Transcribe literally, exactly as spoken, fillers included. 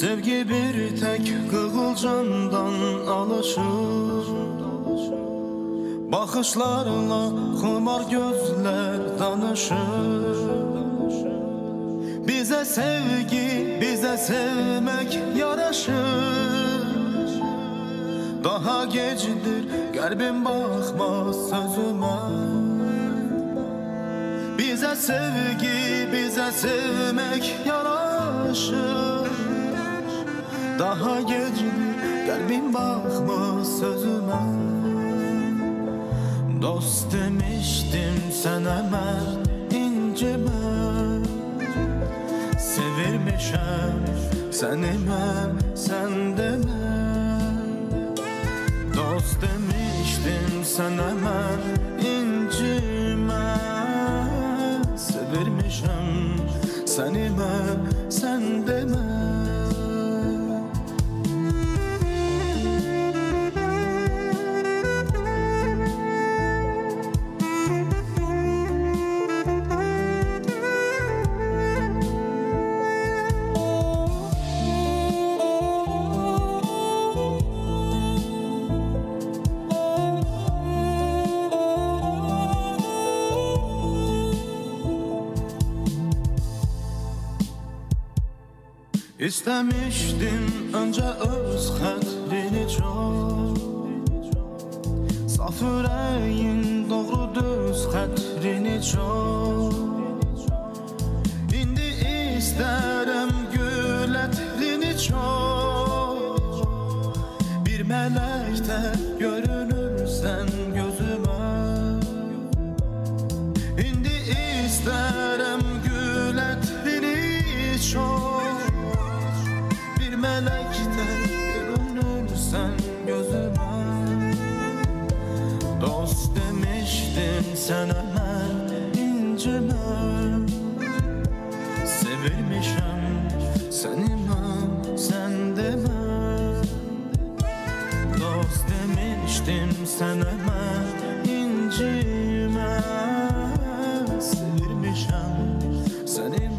Sevgi bir tek kığılcandan alışır. Bakışlarla xumar gözler danışır. Bize sevgi, bize sevmek yaraşır. Daha gecdir, kalbim bakmaz sözüme. Bize sevgi, bize sevmek yaraşır. Daha gecdir, kalbim bakmaz sözüme. Dost demiştim sana ben, incime. Sevirmişem seni ben, sen deme. Dost demiştim sana ben, incime. Sevirmişem seni ben, sen deme. İstemiştim önce öz xətrini çox. Saf ürəyin doğru düz xətrini çox. İndi istərəm gül ətrini çox. Bir mələkdə görünürsən gözümə. İndi istərəm gül ətrini çox. Melekte görünürsen gözüme. Dost demiştim sana ben, incime. Sevilmişem seni ben, sen deme. Dost demiştim sana ben, incime. Sevilmişem seni